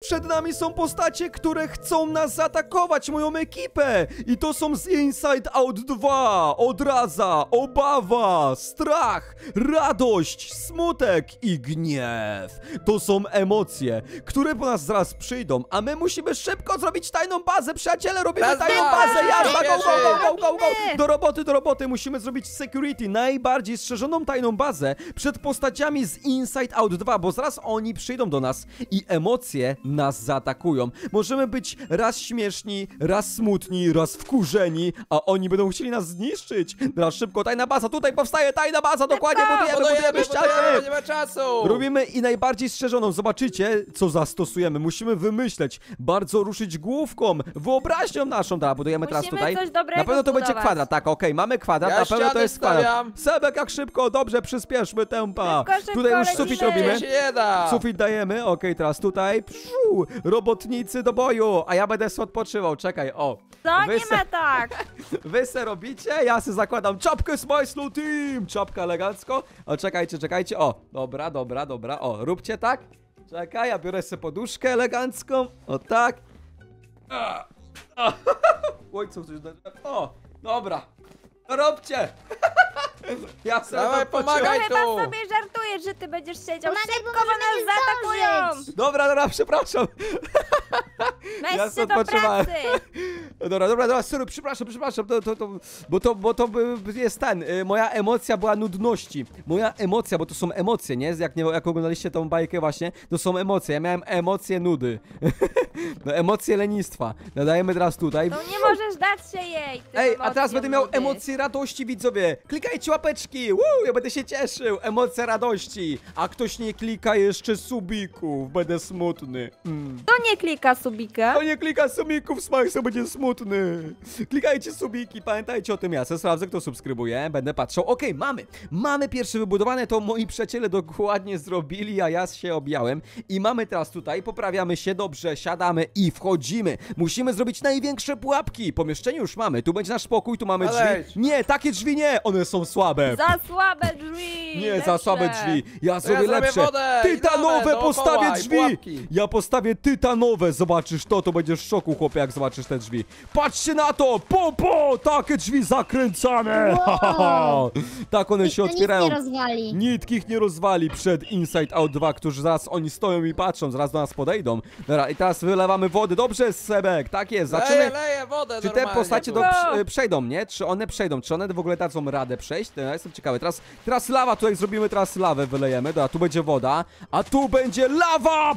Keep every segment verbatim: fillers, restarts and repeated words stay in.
Przed nami są postacie, które chcą nas zaatakować, moją ekipę. I to są z Inside Out dwa. Odraza, obawa, strach, radość, smutek i gniew. To są emocje, które po nas zaraz przyjdą, a my musimy szybko zrobić tajną bazę, przyjaciele, robimy Raz, tajną dwa, bazę, trzy, jazda, go, cztery. go, go, go, go, go. Do roboty, do roboty, musimy zrobić security, najbardziej strzeżoną tajną bazę przed postaciami z Inside Out dwa, bo zaraz oni przyjdą do nas i emocje nas zaatakują. Możemy być raz śmieszni, raz smutni, raz wkurzeni, a oni będą chcieli nas zniszczyć. Teraz szybko, tajna baza, tutaj powstaje tajna baza, dokładnie, budujemy, budujemy Budujemy, ściany. budujemy, nie ma czasu! Robimy i najbardziej strzeżoną. Zobaczycie, co zastosujemy. Musimy wymyśleć, bardzo ruszyć główką, wyobraźnią naszą. Dobra, budujemy teraz Musimy tutaj. coś dobrego Na pewno to będzie zbudować. kwadrat, tak, okej, mamy kwadrat, Ja na pewno to ściany jest kwadrat. stawiam. Sebek, jak szybko, dobrze, przyspieszmy tempa. Szybko, szybko, Tutaj już lecimy. sufit robimy. Nie się nie da! Sufit dajemy, okej, teraz tutaj. Pszu, robotnicy do boju, a ja będę sobie odpoczywał, czekaj, o. Co? Wy Nie se- ma tak. Wy se robicie, ja se zakładam czapkę z My Slow Team, czapka elegancko. O, czekajcie, czekajcie, o, dobra, dobra, dobra, o, róbcie tak. Czekaj, ja biorę sobie poduszkę elegancką, o tak. A, a. Oj, co coś, o, dobra, róbcie. Ja sobie Dawaj, odpoczywam. pomagaj. Chyba tu. sobie żartujesz, że ty będziesz siedział. Pomagaj, Szybko, bo bo możemy nas nie zaatakują. zdążyć. Dobra, dobra, przepraszam. Weź Ja się sobie do odpoczywałem. pracy. Dobra, dobra, dobra, sorry, przepraszam, przepraszam, to, to, to, bo to, bo to by- jest ten, y, moja emocja była nudności, moja emocja, bo to są emocje, nie, jak, nie, jak oglądaliście tą bajkę właśnie, to są emocje, ja miałem emocje nudy, no emocje lenistwa, dodajemy teraz tutaj. No nie możesz dać się jej. tym Ej, a teraz emocjom będę miał nudy. emocje radości, widzowie. Klikajcie łapeczki, Woo, ja będę się cieszył. Emocje radości. A ktoś nie klika jeszcze subików, będę smutny. Mm. To nie klika subika. Kto nie klika subików, Smajso będzie smutny. Klikajcie subiki, pamiętajcie o tym, ja se sprawdzę, kto subskrybuje, będę patrzał. Okej, mamy, mamy pierwsze wybudowane, to moi przyjaciele dokładnie zrobili, a ja się objałem. I mamy teraz tutaj, poprawiamy się, dobrze, siadamy i wchodzimy. Musimy zrobić największe pułapki. Pomieszczenie już mamy, tu będzie nasz pokój, tu mamy Ale- drzwi. Nie, takie drzwi nie, one są słabe. Za słabe drzwi. Nie, lepsze. za słabe drzwi. Ja To ja zrobię zrobię lepsze. wodę i Tytanowe dawę dookoła postawię i drzwi. pułapki. Ja postawię tytanowe. Zobaczysz to, to będziesz w szoku, chłopie, jak zobaczysz te drzwi. Patrzcie na to! Po, po! Takie drzwi zakręcane! Wow. Tak one Nikt się to nic otwierają. nie rozwali. Nikt ich nie rozwali przed Inside Out dwa, którzy zaraz oni stoją i patrzą, zaraz do nas podejdą. Dobra, i teraz wylewamy wody. Dobrze, Sebek, tak jest. Leję, Zaczynamy. leję wodę Czy te normalnie postacie tu. do, No. prze- przejdą, nie? Czy one przejdą? Czy one w ogóle dadzą radę przejść? To ja jestem ciekawy. Teraz, teraz lawa, tutaj zrobimy teraz lawę, wylejemy. Dobra, tu będzie woda, a tu będzie lawa!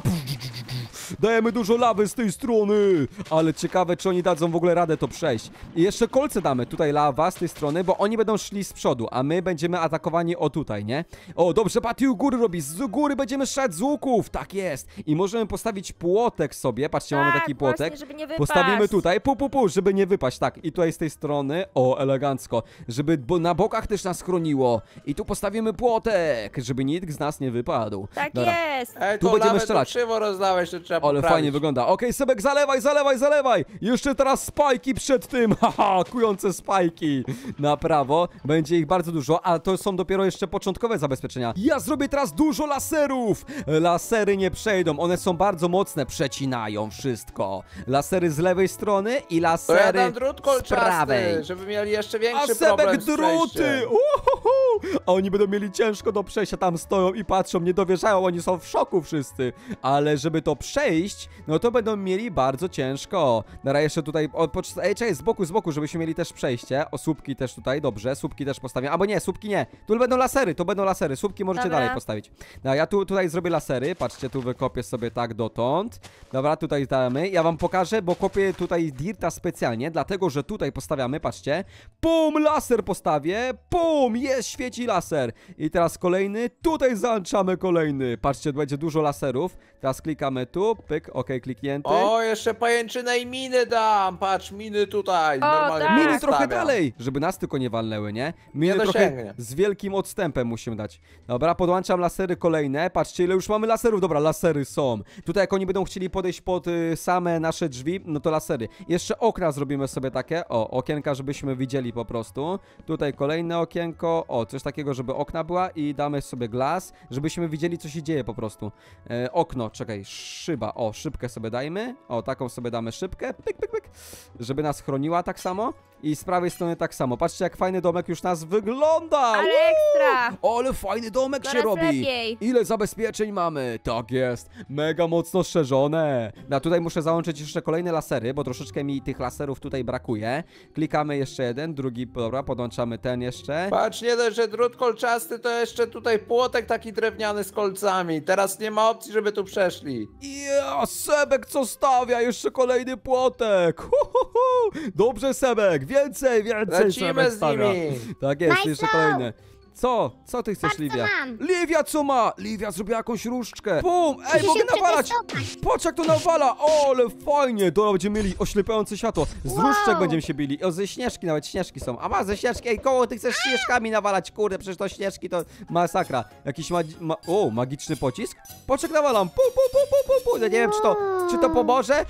Dajemy dużo lawy z tej strony. Ale ciekawe, czy oni dadzą w ogóle radę to przejść. I jeszcze kolce damy. Tutaj lawa z tej strony, bo oni będą szli z przodu, a my będziemy atakowani o tutaj, nie? O, dobrze, Patty u góry robi. Z góry będziemy strzelać z łuków. Tak jest. I możemy postawić płotek sobie. Patrzcie, mamy Tak, taki płotek. właśnie, żeby nie wypaść. Postawimy tutaj, pu, pu, pu, żeby nie wypaść, tak. I tutaj z tej strony, o, elegancko. Żeby bo na bokach też nas chroniło. I tu postawimy płotek, żeby nikt z nas nie wypadł. Tak Dobra. jest. Ej, Tu tu będziemy będziemy strzelać. strzelać. Krzywo rozdałeś, to trzeba Ale poprawić. fajnie wygląda. Okej, Sebek, zalewaj, zalewaj, zalewaj. Jeszcze teraz spajki przed tym. Haha, kujące spajki. Na prawo. Będzie ich bardzo dużo, a to są dopiero jeszcze początkowe zabezpieczenia. Ja zrobię teraz dużo laserów. Lasery nie przejdą. One są bardzo mocne. Przecinają wszystko. Lasery z lewej strony i To ja lasery dam drut z prawej. kolczasty, żeby mieli jeszcze A większy Sebek problem z druty! przejściem. Uhuhu! A oni będą mieli ciężko do przejścia, tam stoją i patrzą, nie dowierzają, oni są w szoku wszyscy. Ale żeby to przejść, no to będą mieli bardzo ciężko. Dobra, jeszcze tutaj, o, pocz- ej, czekaj, z boku, z boku, żebyśmy mieli też przejście. O, słupki też tutaj, dobrze, słupki też postawię. Albo nie, słupki nie, tu będą lasery, to będą lasery, słupki możecie Dobra. dalej postawić. Dobra, ja tu, tutaj zrobię lasery, patrzcie, tu wykopię sobie tak dotąd. Dobra, tutaj damy, ja wam pokażę, bo kopię tutaj dirta specjalnie, dlatego, że tutaj postawiamy, patrzcie, pum, laser postawię, pum, jest, świeci laser. I teraz kolejny, tutaj załączamy kolejny, patrzcie, będzie dużo laserów, teraz klikamy tu, pyk, ok, kliknięty. O, jeszcze pajęczynę i miny dam. Patrz, miny tutaj. Normalnie tak. Miny trochę postawiam. dalej, żeby nas tylko nie walnęły, nie? Miny Nie trochę dosięgnie. z wielkim odstępem musimy dać. Dobra, podłączam lasery kolejne. Patrzcie, ile już mamy laserów. Dobra, lasery są. Tutaj jak oni będą chcieli podejść pod y, same nasze drzwi, no to lasery. Jeszcze okna zrobimy sobie takie. O, okienka, żebyśmy widzieli po prostu. Tutaj kolejne okienko. O, coś takiego, żeby okna była i damy sobie glas, żebyśmy widzieli, co się dzieje po prostu. E, okno, czekaj, szyb, chyba. O, szybkę sobie dajmy. O, taką sobie damy szybkę. Pyk, pyk, pyk. Żeby nas chroniła tak samo. I z prawej strony tak samo. Patrzcie, jak fajny domek już nas wygląda. Ale ekstra. O, ale fajny domek się Coraz robi. lepiej. Ile zabezpieczeń mamy? Tak jest. Mega mocno strzeżone. No, a tutaj muszę załączyć jeszcze kolejne lasery, bo troszeczkę mi tych laserów tutaj brakuje. Klikamy jeszcze jeden, drugi, dobra, podłączamy ten jeszcze. Patrz, nie dość, że drut kolczasty, to jeszcze tutaj płotek taki drewniany z kolcami. Teraz nie ma opcji, żeby tu przeszli. Ja, Sebek co stawia? Jeszcze kolejny płotek. Hu, hu, hu. Dobrze, Sebek. Więcej, więcej Lecimy Sebek z stawia. nimi. Tak jest, Nice jeszcze now. kolejne. Co? Co ty chcesz, Patrz, co Livia? mam. Livia co ma? Livia zrobiła jakąś różdżkę. Bum! Ej, Muszę mogę się nawalać! przetestować. Patrz jak to nawala! O, ale fajnie! To będziemy mieli oślepiające światło. Z Wow. różdżek będziemy się bili. O, ze śnieżki nawet, śnieżki są. A ma ze śnieżki, ej, koło, ty chcesz śnieżkami nawalać, kurde, przecież to śnieżki to masakra. Jakiś magi ma o, magiczny pocisk? Patrz jak nawalam. Pu, pu, pu, pu, pu, pu. Ja nie wiem, czy to, czy to pomoże.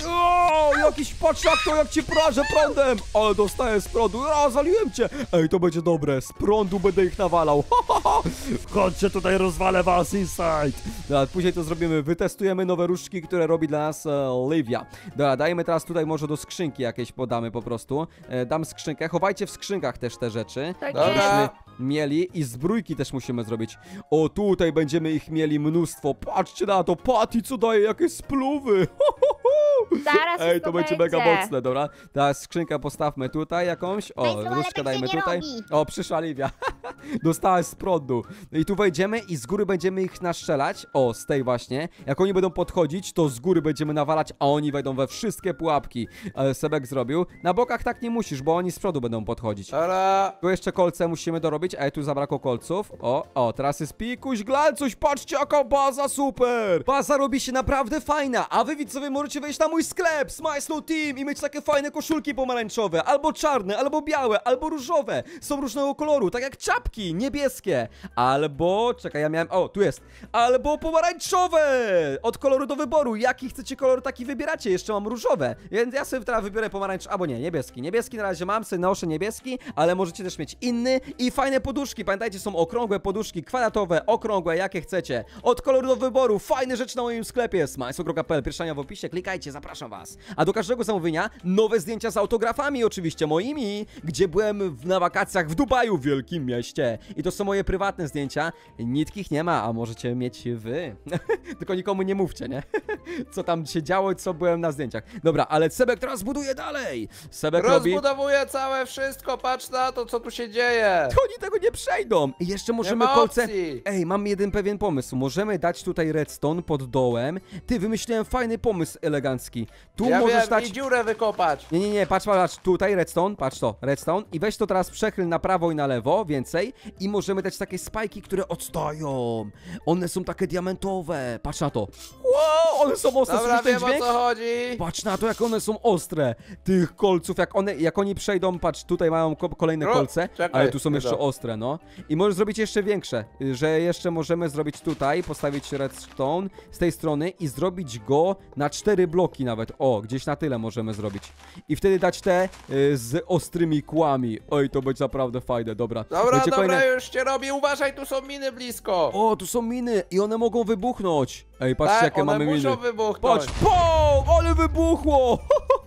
O, jakiś, patrz jak to, jak ci prażę prądem. Ale dostaję z prądu. Rozwaliłem cię. Ej, to będzie dobre. Z prądu będę ich nawalał. Ha, ha, ha. Chodźcie tutaj, rozwalę was inside. Dobra, później to zrobimy. Wytestujemy nowe różdżki, które robi dla nas e, Livia. Dobra, dajemy teraz tutaj może do skrzynki jakieś podamy po prostu. E, dam skrzynkę. Chowajcie w skrzynkach też te rzeczy. Tak Dobra. jest. Żebyśmy mieli i zbrójki też musimy zrobić. O, tutaj będziemy ich mieli mnóstwo. Patrzcie na to. Patty, co daje? Jakie spluwy. Ho, ho, ho. Zaraz Ej, to będzie będzie mega mocne, dobra. Teraz skrzynkę postawmy tutaj jakąś. O, Państwo, ale różdżkę tak dajmy się nie tutaj. robi. O, przyszła Livia. Dostałeś z prądu. No i tu wejdziemy i z góry będziemy ich naszczelać. O, z tej właśnie. Jak oni będą podchodzić, to z góry będziemy nawalać, a oni wejdą we wszystkie pułapki. Ale Sebek zrobił. Na bokach tak nie musisz, bo oni z przodu będą podchodzić. Dobra. Tu jeszcze kolce musimy dorobić, a tu zabrakło kolców. O, o, teraz jest pikuś, glancuś, patrzcie jaka baza super! Baza robi się naprawdę fajna, a wy widzowie możecie wejść na mój sklep Smile Slow Team i mieć takie fajne koszulki pomarańczowe, albo czarne, albo białe, albo różowe. Są różnego koloru, tak jak czapki, niebieskie. Albo, czekaj, ja miałem, o, tu jest. Albo pomarańczowe! Od koloru do wyboru, jaki chcecie kolor, taki wybieracie. Jeszcze mam różowe, więc ja sobie teraz wybiorę pomarańczowy, albo nie, niebieski. Niebieski na razie mam, sobie noszę niebieski, ale możecie też mieć inny i fajne poduszki. Pamiętajcie, są okrągłe poduszki, kwadratowe, okrągłe, jakie chcecie. Od koloru do wyboru, fajne rzeczy na moim sklepie smajslo kropka p l, pierwsza linia w opisie, klikajcie, zapraszam was. A do każdego zamówienia nowe zdjęcia z autografami, oczywiście moimi, gdzie byłem w, na wakacjach w Dubaju, w wielkim mieście. I to są moje prywatne zdjęcia, nitkich nie ma, a możecie mieć wy. Tylko nikomu nie mówcie, nie? Co tam się działo i co byłem na zdjęciach. Dobra, ale Sebek teraz buduje dalej. Sebek robi... Rozbudowuję całe wszystko, patrz na to, co tu się dzieje. To oni tego nie przejdą. I jeszcze możemy ma kolce... opcji. Ej, mam jeden pewien pomysł. Możemy dać tutaj redstone pod dołem. Ty, wymyśliłem fajny pomysł elegancki. Tu Ja możesz wiem, dać... i dziurę wykopać. Nie, nie, nie, patrz, patrz, tutaj redstone, patrz to, redstone i weź to teraz przechyl na prawo i na lewo, więcej i możemy dać takie spajki, które odstają. One są takie diamentowe, patrz na to. Wow, one są ostre, Dobra, słyszysz ten wiem o dźwięk? co chodzi. Patrz na to, jak one są ostre. Tych kolców, jak one, jak oni przejdą, patrz, tutaj mają ko kolejne O, kolce, czekaj, ale tu są jeszcze dobra. ostre, no. I możesz zrobić jeszcze większe, że jeszcze możemy zrobić tutaj, postawić redstone z tej strony i zrobić go na cztery bloki nawet. O, gdzieś na tyle możemy zrobić. I wtedy dać te y, z ostrymi kłami. Oj, to będzie naprawdę fajne, dobra. Dobra, Będzie dobra, kolejne- już się robi. Uważaj, tu są miny blisko. O, tu są miny i one mogą wybuchnąć. Ej, patrzcie, tak, jakie one mamy muszą miny. wybuchnąć. Patrz, pom, ale wybuchło!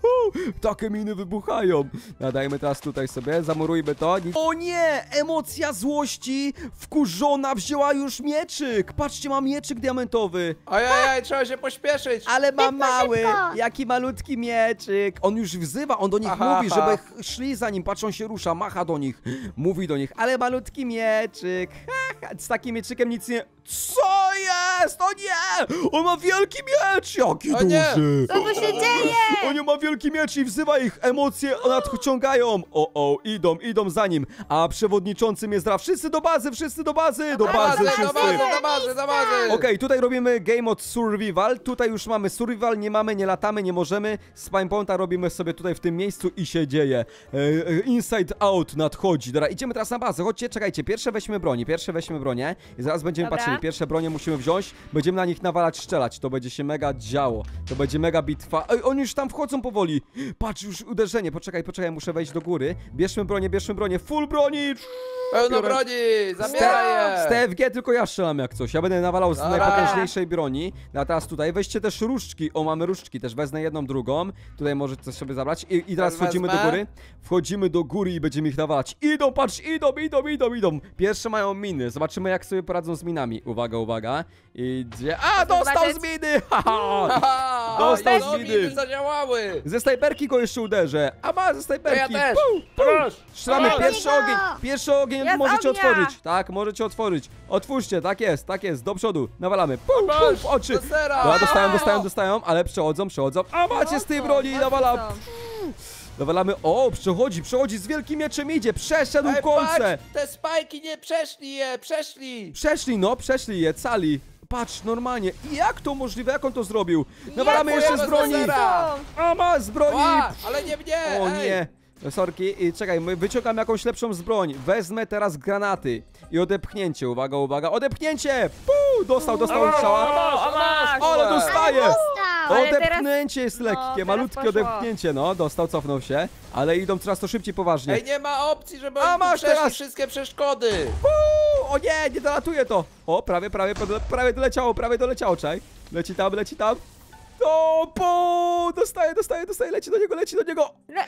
Takie miny wybuchają. Nadajmy teraz tutaj sobie, zamurujmy to. O nie! Emocja złości wkurzona wzięła już mieczyk. Patrzcie, mam mieczyk diamentowy. Ojej, trzeba się pośpieszyć. Ale ma Szybko, mały, szybko. jaki malutki mieczyk. On już wzywa, on do nich Aha, mówi, aha. żeby ch- szli za nim. Patrz, on się rusza, macha do nich. Mówi do nich, ale malutki mieczyk. Ha, ha, z takim mieczykiem nic nie... Co jest? O nie! On ma wielki miecz! Jaki O nie! duży! Co tu się dzieje? On ma wielki miecz i wzywa ich, emocje nadciągają. O, o, idą, idą za nim. A przewodniczący mnie zdra. Wszyscy do bazy, wszyscy do bazy, do Do bazy, bazy, do wszyscy. bazy, do bazy, do bazy. Okej, tutaj robimy game od survival. Tutaj już mamy survival, nie mamy, nie latamy, nie możemy. Spawnpointa robimy sobie tutaj w tym miejscu i się dzieje. E, e, inside out nadchodzi. Dobra, idziemy teraz na bazę. Chodźcie, czekajcie. Pierwsze weźmy broni, pierwsze weźmy bronię i zaraz będziemy Dobra. patrzyli. pierwsze bronie musimy wziąć. Będziemy na nich nawalać, strzelać. To będzie się mega działo. To będzie mega bitwa. Ej, oni już tam wchodzą powoli. Patrz, już uderzenie. Poczekaj, poczekaj, muszę wejść do góry. Bierzmy bronię, bierzmy bronię. Full broni! Pełno Biorę. broni, zabieraj je! Z T F G tylko ja strzelam jak coś. Ja będę nawalał z Dobra. najpotężniejszej broni. No a teraz tutaj weźcie też różdżki. O, mamy różdżki też. Wezmę jedną, drugą. Tutaj możecie coś sobie zabrać. I, i teraz Też wchodzimy do wezmę. góry. Wchodzimy do góry i będziemy ich nawalać. Idą, patrz, idą, idą, idą, idą. Pierwsze mają miny. Zobaczymy jak sobie poradzą z minami. Uwaga, uwaga. Idzie. A, Chcę dostał z zobaczyć. miny! Haha! Haha, Dostał no, z miny. miny zadziałały! Ze snajperki go jeszcze uderzę. A ma ze To snajperki. ja też! Pum, pum. Proszę! Strzelamy Dawaj. pierwszy Dawaj ogień. go. Pierwszy ogień Ja z możecie ognia. otworzyć. Tak, możecie otworzyć. Otwórzcie, tak jest, tak jest. Do przodu. Nawalamy. Pum, pum, w oczy. Do sera. Dobra, dostają, dostają, dostają, ale przechodzą, przechodzą. A macie z tej broni, nawalam. Nawalamy. O, przechodzi, przechodzi z wielkim mieczem idzie. Przeszedł Ej, kolce. patrz, te spajki nie przeszli je, przeszli! Przeszli, no, przeszli je, cali. Patrz, normalnie. I jak to możliwe? Jak on to zrobił? Nawalamy jeszcze z broni. zera. A ma z broni. Ła, ale nie mnie! O ej. nie! Sorki, i czekaj, my wyciągam jakąś lepszą z broń. Wezmę teraz granaty. I odepchnięcie, uwaga, uwaga, odepchnięcie! Puu! Dostał, dostał strzała. O, masz, Ale masz. dostaje! Dostał. Ale teraz... Odepchnięcie jest lekkie, teraz malutkie poszło. odepchnięcie, no, dostał, cofnął się. Ale idą coraz to szybciej, poważnie. Ej, nie ma opcji, żeby A, oni tu masz przeszli teraz. wszystkie przeszkody! Puu! O nie, nie dolatuje to! O, prawie, prawie, prawie doleciało, prawie doleciało, czaj. Leci tam, leci tam. O, po! Dostaje, dostaje, dostaje, leci do niego, leci do niego. Le...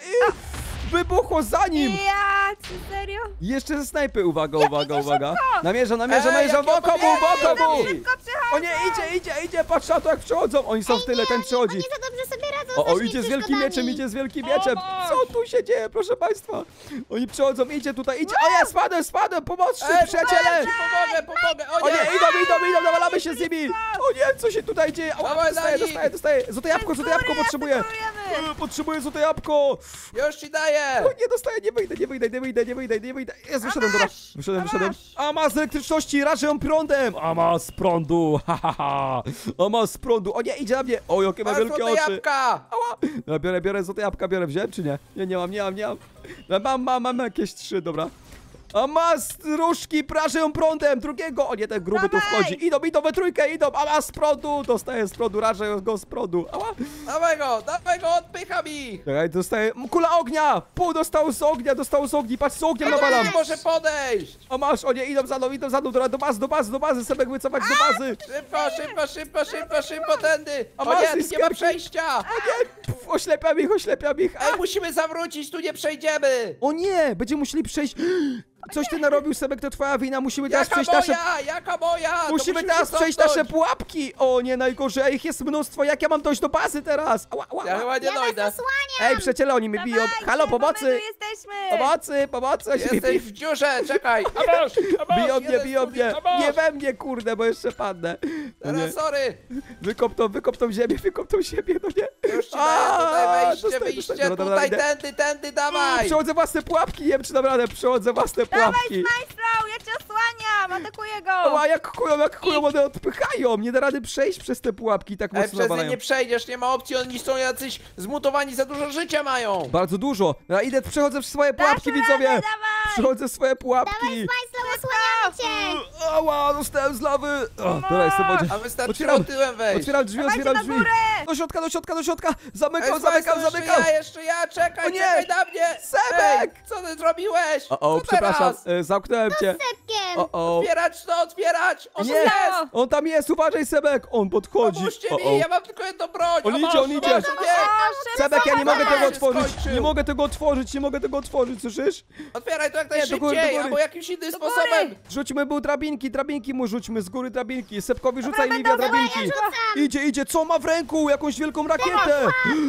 Wybuchło za nim! Ja, czy serio? Jeszcze ze snajpy, uwaga, uwaga, uwaga. szybko! Namierza, namierza, Ej, namierza, jakie woko mu, woko mu! opóźnienie! Szybko O nie, idzie, idzie, idzie, patrz na to jak przechodzą, oni są w tyle, ten przechodzi. Oni za dobrze sobie radzą O, z o, naszymi idzie z wielkim przeszkodami. mieczem, idzie z wielkim mieczem. Co tu się dzieje, proszę państwa? Oni przechodzą, idzie tutaj, idzie. O nie, spadłem, spadłem, pomożcie, Ej, przyjaciele! ci pomogę, pomogę! O O nie! nie, idą, idą, idą, nawalamy się z nimi! O nie, co się tutaj dzieje? O, Dawaj dostaję, na nich! dostaję, dostaję. Złote jabłko, złote jabłko potrzebuję. Atakujemy. E, Potrzebuję złote jabłko. Już ci daję! O nie, dostaję, nie wyjdę, nie wyjdę, nie wyjdę, nie wyjdę, nie wyjdę. Jest, wyszedłem, dobra. Wyszedłem, wyszedłem. A ma z elektryczności, rażę ją prądem. A ma z prądu, ha, ha, ha. A ma z prądu. O nie, idzie na mnie. O, jakie ma Masz wielkie złote oczy. jabłka! Ała. Dobra, biorę, biorę złote jabłka, biorę, wziąłem czy nie? Nie, nie mam, nie mam, nie mam. No, Mam, mam, mam jakieś trzy, dobra. A ma z różki, prażę ją prądem, drugiego. O nie, ten gruby tu Dawaj. wchodzi. Idą, idą we trójkę, idą. A ma z prądu, dostaję z prądu, rażę go z prądu. Ała. Dawaj go, dawaj go, odpycham ich! Czekaj, dostaję, kula ognia. Pół dostał z ognia, dostał z ogni, patrz, z ogniem nawalam. Nie może podejść! O masz, o nie, idą za mną, idą za mną, dobra, do bazy, do bazy, do bazy, Sebek wycofać do bazy. Szybko, szybko, szybko, szybko, szybko tędy! A O masz nie, tej tu nie ma skarbki? przejścia! O nie, puf, oślepiam ich, oślepiam ich. Ej, A, musimy zawrócić, tu nie przejdziemy! o nie, będziemy musieli przejść. Coś ty narobił, Sebek, to twoja wina, musimy teraz Jaka przejść nasze... moja, jaka moja! To Musimy się teraz przejść nasze cofnąć. pułapki! O nie, najgorzej, a ich jest mnóstwo, jak ja mam dojść do bazy teraz? Ała, ała, Ja ała. chyba nie Ja was dojdę. osłaniam! Ej, przyjaciele, oni mnie biją. Dawajcie, Halo, bo my pomocy! tu jesteśmy. Pomocy, pomocy, oni mnie Jesteś biją. w dziurze, czekaj! Amosz, Biją mnie, biją mnie. Nie we mnie, kurde, bo jeszcze padnę. O nie. Teraz sorry! Wykop tą, wykop tą ziemię, wykop tą ziemię, no nie. Już ci A, daję, tutaj wejście, dostaję, wyjście, dostaję. Dobra, dobra, tutaj, idę. tędy, tędy, dawaj! Przechodzę własne pułapki, nie wiem czy dam radę, przechodzę własne Dawaj, pułapki. Smajslow, ja cię osłaniam, atakuję go. Ała, jak kują, jak kują, one odpychają. Nie da rady przejść przez te pułapki, tak Ej, mocno przez nie nawalają. nie przejdziesz, nie ma opcji, oni są jacyś zmutowani, za dużo życia mają! Bardzo dużo. Ja idę, przechodzę w swoje pułapki, Dasz widzowie. radę, dawaj. Przechodzę w swoje Dawaj, pułapki. Smajslow, osłaniamy cię! Ała, dostałem z lawy. O, dobra, jestem w wodzie. A wystarczyło Otwieram, tyłem wejść! otwieram drzwi, Dawajcie otwieram do drzwi. góry. Do środka, do środka, do środka. Zamykam, Ej, zamykam, Smajslow, zamykam. Jeszcze ja, jeszcze ja, czekaj, O nie! czekaj na mnie! Sebek! Ej, co ty zrobiłeś? O, o, Co przepraszam, teraz? e, zamknąłem cię. Sepkiem! O, o. Otwierać to, otwierać! On Nie, jest! on tam jest, uważaj Sebek, on podchodzi. Pomóżcie O, mi, o. ja mam tylko jedną broń! On O, idzie, masz, on idzie. masz, nie. Sebek, ja nie mogę Dawaj, tego się otworzyć, skończył. nie mogę tego otworzyć, nie mogę tego otworzyć, słyszysz? Otwieraj to jak Nie, do góry, do najszybciej, góry. albo jakimś innym Do góry. sposobem! Rzućmy był drabinki, drabinki mu rzućmy, z góry drabinki. Sepkowi rzucaj Dobra, Livia dobra, drabinki. ja rzucam. Idzie, idzie, co ma w ręku? Jakąś wielką rakietę.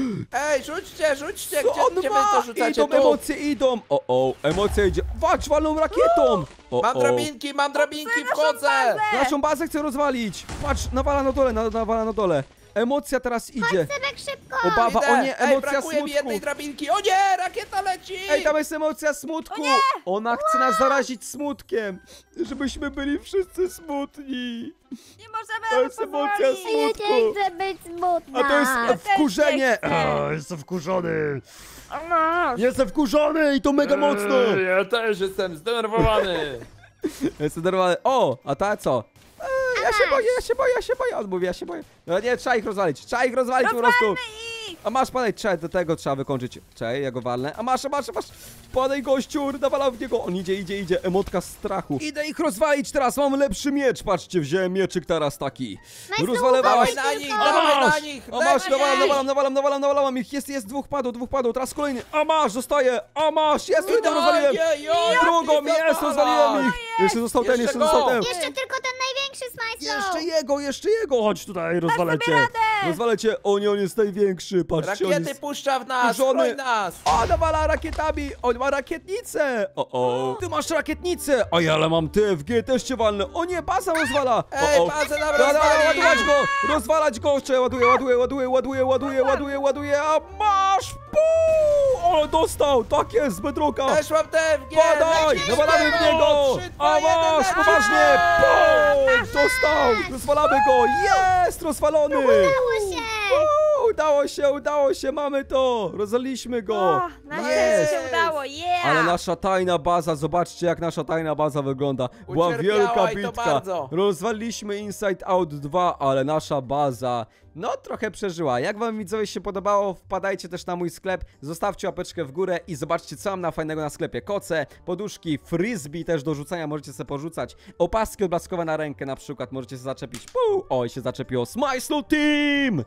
Ej, rzućcie, rzućcie, Co gdzie, on gdzie wy ma? to rzucacie? Idą Tu. emocje, idą. O, o, emocja idzie. Walcz, walną rakietą. O, Mam o. drabinki, mam drabinki, wchodzę! Naszą bazę chce rozwalić. Patrz, nawala na dole, na- nawala na dole. Emocja teraz idzie. Sebek, szybko! Obawa, Idę. o nie, Ej, emocja brakuje mi smutku. jednej drabinki! O nie, rakieta leci! Ej, tam jest emocja smutku. Ona chce nas zarazić smutkiem. Żebyśmy byli wszyscy smutni. Nie możemy To mu jest emocja pozwolić. Ja smutku. nie chcę być smutna! A to jest też wkurzenie. nie chcę. A, jestem wkurzony. O, masz. Jestem wkurzony i to mega mocno. Ja też jestem zdenerwowany! Jestem nerwowany. O, a ta co? A się boję, ja się boję, ja się boję. On mówi, ja się boję. No nie, trzeba ich rozwalić, trzeba ich rozwalić po prostu. Rozwalmy ich! A masz, padaj, trzeba, do tego trzeba wykończyć. Czekaj, ja go walnę. A masz, a masz, a masz. Padaj, gościu, nawalam w niego. On idzie, idzie, idzie. Emotka strachu. Idę ich rozwalić teraz, mam lepszy miecz. Patrzcie, wziąłem mieczyk teraz taki. Rozwalę was. Dawaj na nich, A dawaj na masz, nich! a masz, dawaj na nawalam, nich. nawalam, nawalam, nawalam, nawalam ich. Jest, jest, dwóch padło, dwóch padło. Teraz kolejny. A masz, zostaje. A masz, jest, jeden rozwaliłem. Ojej, ojej, Drugą, ty jest, zawalasz. rozwaliłem ich. Jeszcze został ten, Jeszcze jeszcze go. został ten. Jeszcze tylko ten największy smajslow. Jeszcze jego, jeszcze jego. Chodź tutaj, rozwalę cię. radę. Rozwalę cię. O nie, on jest największy. Patrzcie, on Rakiety jest... puszcza w nas, Żony. broń nas! O, nawala rakietami! On ma rakietnicę! O, o! Ty masz rakietnicę! A ja ale mam T F G, też cię walnę! O nie, baza rozwala! Ej, o, o. bazę nam Dobra, dobra, rozwali! ładować go! Rozwalać go! Jeszcze ładuję, ładuję, ładuję, ładuję, ładuję, ładuję, ładuję, a masz! Puu! O, dostał! Tak jest, z bedroka! Też mam T F G! Padaj! lecisz Nawalamy w tego! niego! Trzy, dwa, A jeden, masz, lecisz! poważnie! Pum! Dostał! Rozwalamy go! Jest! Rozwalony! Udało się. Uuu, Udało się, udało się, mamy to! Rozwaliliśmy go! O, na Jest. szczęście się udało, yeah! Ale nasza tajna baza, zobaczcie jak nasza tajna baza wygląda. Była Ucierpiała wielka i to bitka. bardzo. Rozwaliliśmy Inside Out dwa, ale nasza baza, no trochę przeżyła. Jak wam widzowie się podobało, wpadajcie też na mój sklep, zostawcie łapeczkę w górę i zobaczcie co mam na fajnego na sklepie. Koce, poduszki, frisbee też do rzucania, możecie sobie porzucać. Opaski odblaskowe na rękę na przykład, możecie sobie zaczepić. Puu! Oj, się zaczepiło. Smajslu Team!